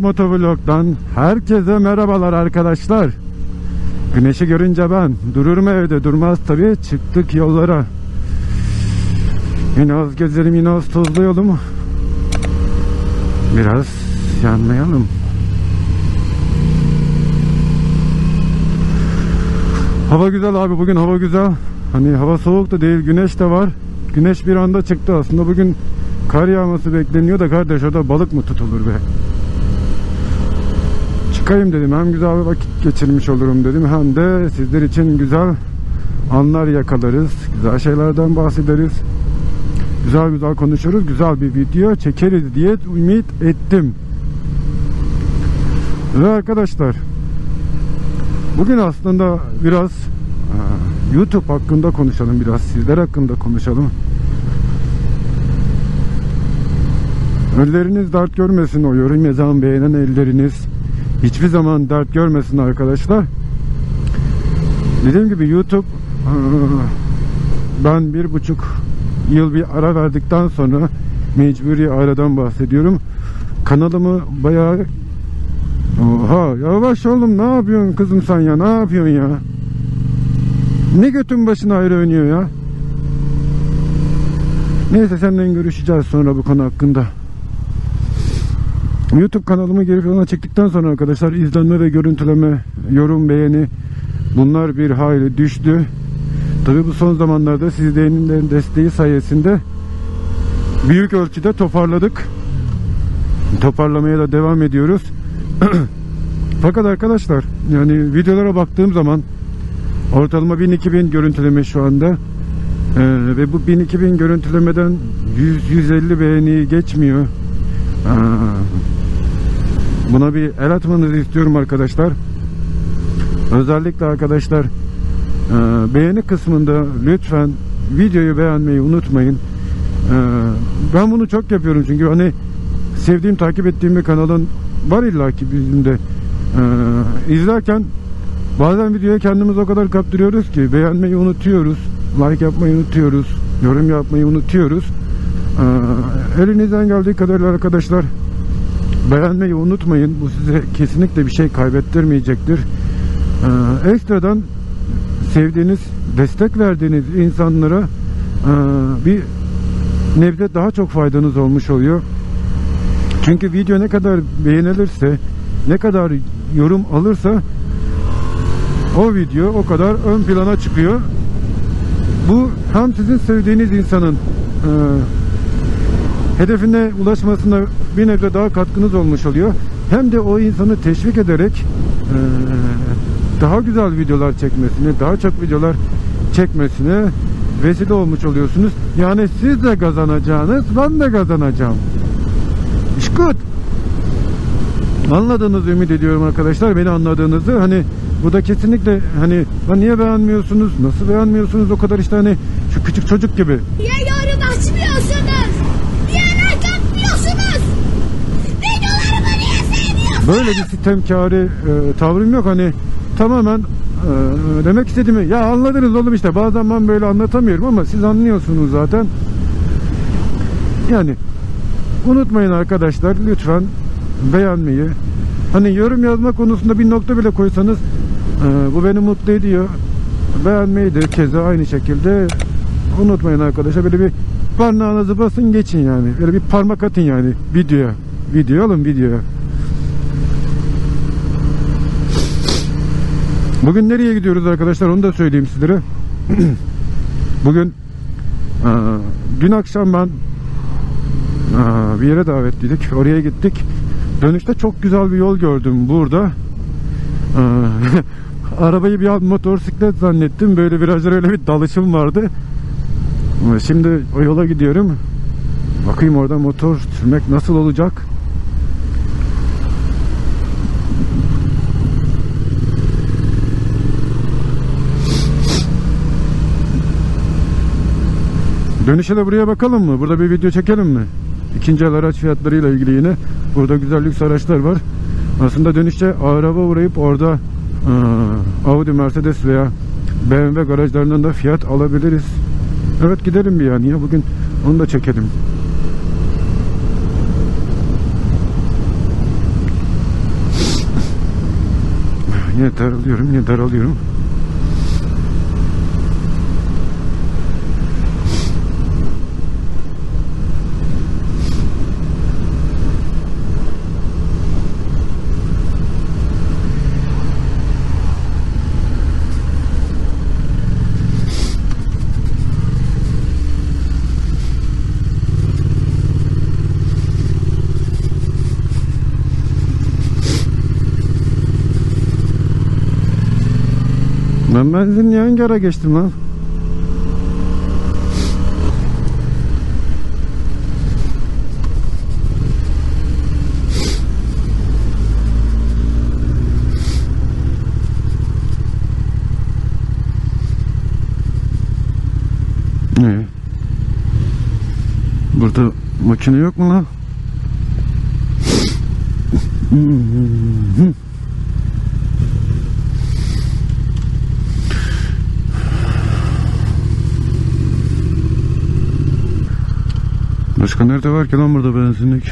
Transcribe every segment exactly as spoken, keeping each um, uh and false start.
Motovlog'dan herkese merhabalar arkadaşlar. Güneşi görünce ben durur mu evde? Durmaz tabii. Çıktık yollara. Yine az gezelim, yine az tozlayalım. Biraz yanmayalım. Hava güzel abi, bugün hava güzel. Hani hava soğuk da değil, güneş de var. Güneş bir anda çıktı aslında. Bugün kar yağması bekleniyor da kardeş, orada balık mı tutulur be? Çıkayım dedim, hem güzel bir vakit geçirmiş olurum dedim, hem de sizler için güzel anlar yakalarız, güzel şeylerden bahsederiz, güzel güzel konuşuruz, güzel bir video çekeriz diye ümit ettim. Ve arkadaşlar, bugün aslında biraz YouTube hakkında konuşalım, biraz sizler hakkında konuşalım. Elleriniz dert görmesin, o yorum yazan, beğenen elleriniz hiçbir zaman dert görmesin arkadaşlar. Dediğim gibi YouTube, ben bir buçuk yıl bir ara verdikten sonra, mecburi aradan bahsediyorum, kanalımı bayağı... Oha, yavaş oğlum, ne yapıyorsun kızım sen ya, ne yapıyorsun ya? Ne götün başına ayrı oynuyor ya? Neyse, seninle görüşeceğiz sonra bu konu hakkında. YouTube kanalımı geri plana çektikten sonra arkadaşlar, izlenme ve görüntüleme, yorum, beğeni, bunlar bir hayli düştü. Tabi bu son zamanlarda sizlerin desteği sayesinde büyük ölçüde toparladık. Toparlamaya da devam ediyoruz. Fakat arkadaşlar, yani videolara baktığım zaman ortalama bin iki bin görüntüleme şu anda. Ee, ve bu bin iki bin görüntülemeden yüz yüz elli beğeniyi geçmiyor. Aa, buna bir el atmanızı istiyorum arkadaşlar. Özellikle arkadaşlar, e, beğeni kısmında lütfen videoyu beğenmeyi unutmayın. E, ben bunu çok yapıyorum çünkü hani sevdiğim, takip ettiğim bir kanalın var illaki bizim de. E, izlerken bazen videoya kendimiz o kadar kaptırıyoruz ki beğenmeyi unutuyoruz, like yapmayı unutuyoruz, yorum yapmayı unutuyoruz. E, elinizden geldiği kadarıyla arkadaşlar beğenmeyi unutmayın. Bu size kesinlikle bir şey kaybettirmeyecektir. Ee, ekstradan sevdiğiniz, destek verdiğiniz insanlara e, bir nebze daha çok faydanız olmuş oluyor. Çünkü video ne kadar beğenilirse, ne kadar yorum alırsa o video o kadar ön plana çıkıyor. Bu hem sizin sevdiğiniz insanın e, hedefine ulaşmasına bir nebze daha katkınız olmuş oluyor. Hem de o insanı teşvik ederek e, daha güzel videolar çekmesine, daha çok videolar çekmesine vesile olmuş oluyorsunuz. Yani siz de kazanacağınız, ben de kazanacağım. İşkut. Anladığınızı ümit ediyorum arkadaşlar. Beni anladığınızı. Hani bu da kesinlikle hani, lan niye beğenmiyorsunuz? Nasıl beğenmiyorsunuz? O kadar işte hani şu küçük çocuk gibi. Niye yorum açmıyorsunuz? Niye like atmıyorsunuz? Videolarımı niye sevmiyorsunuz? Böyle bir sistemkârı e, tavrım yok. Hani tamamen e, demek istediğimi ya anladınız oğlum işte. Bazen ben böyle anlatamıyorum ama siz anlıyorsunuz zaten. Yani unutmayın arkadaşlar, lütfen beğenmeyi. Hani yorum yazma konusunda bir nokta bile koysanız e, bu beni mutlu ediyor. Beğenmeyi de keza aynı şekilde unutmayın arkadaşlar. Böyle bir parmağınızı basın geçin yani. Böyle bir parmak atın yani videoya. Video alın videoya. Bugün nereye gidiyoruz arkadaşlar, onu da söyleyeyim sizlere. Bugün e, dün akşam ben e, bir yere davetliydik. Oraya gittik. Dönüşte çok güzel bir yol gördüm burada. E, arabayı bir an motosiklet zannettim. Böyle virajlara öyle bir dalışım vardı. Şimdi o yola gidiyorum. Bakayım orada motor sürmek nasıl olacak. Dönüşe de buraya bakalım mı? Burada bir video çekelim mi? İkinci el araç fiyatlarıyla ilgili yine. Burada güzel lüks araçlar var. Aslında dönüşte araba uğrayıp orada aa, Audi, Mercedes veya B M W garajlarından da fiyat alabiliriz. Evet, gidelim bir yani ya, bugün onu da çekelim. Yine daralıyorum, yine daralıyorum. Ben benzinli hangi ara geçtim lan? Ne? Burada makine yok mu lan? Başka nerede var ki lan burada benzinlik?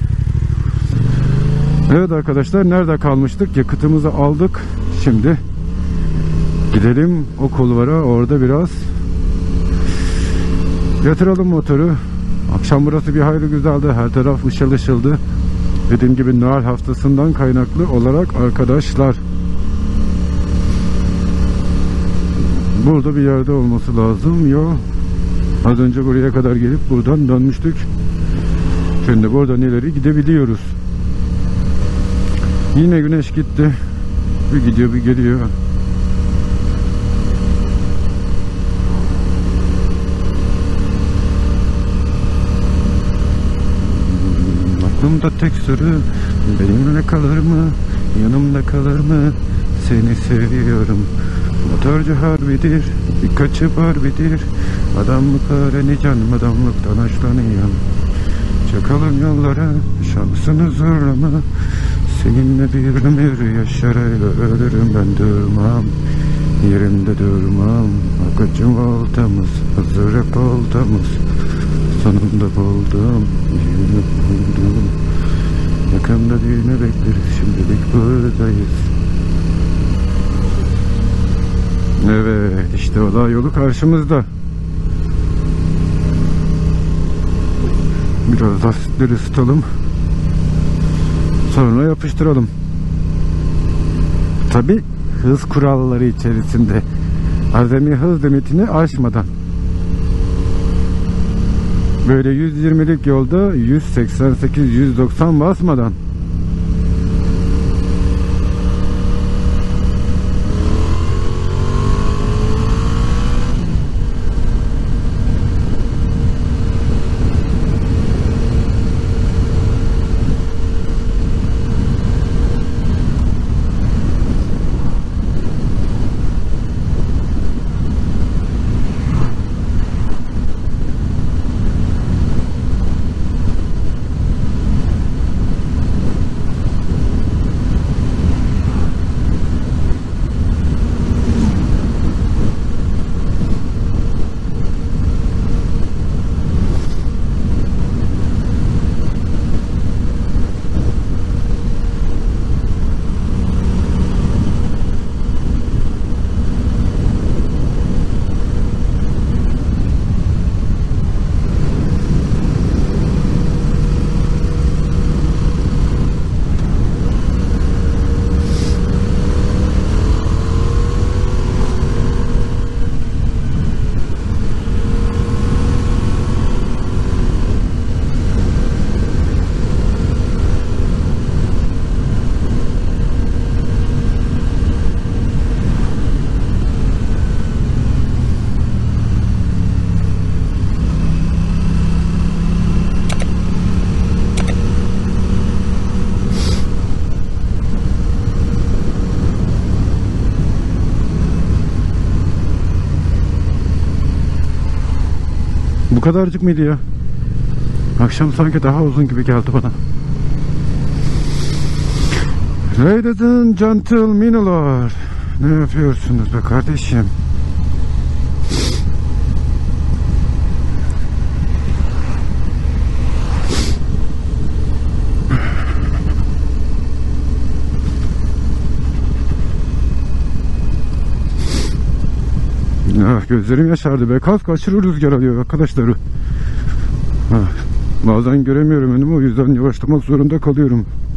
Evet arkadaşlar, nerede kalmıştık? Yakıtımızı aldık. Şimdi gidelim o kulvara, orada biraz yatıralım motoru. Akşam burası bir hayli güzeldi. Her taraf ışıl ışıldı. Dediğim gibi Noel haftasından kaynaklı olarak arkadaşlar. Burada bir yerde olması lazım. Yok. Az önce buraya kadar gelip buradan dönmüştük. Şimdi buradan ileri gidebiliyoruz. Yine güneş gitti. Bir gidiyor bir geliyor. Aklımda tek soru, benimle kalır mı, yanımda kalır mı, seni seviyorum. Motorcu harbidir, birkaçı barbidir. Adamlık öğreni canım, adamlıktan hoşlanıyorum. Çakalım yollara, şansını zorlama. Seninle bir ömür yaşar öyle ölürüm ben, durmam. Yerimde durmam. Akıcım oltamız, hazır hep oltamız. Sonunda buldum, yerini buldum. Yakında düğünü bekleriz, şimdilik buradayız. Evet, işte olay yolu karşımızda. Biraz lastikleri ısıtalım. Sonra yapıştıralım. Tabi hız kuralları içerisinde. Azami hız limitini aşmadan. Böyle yüz yirmilik yolda yüz seksen sekiz yüz doksan basmadan. Bu kadarcık mıydı ya? Akşam sanki daha uzun gibi geldi bana. Ladies and gentlemen'lar, ne yapıyorsunuz be kardeşim? Ah, gözlerim yaşardı be. Kask aşırı rüzgar alıyor arkadaşlar. Ah, bazen göremiyorum önümü, o yüzden yavaşlamak zorunda kalıyorum.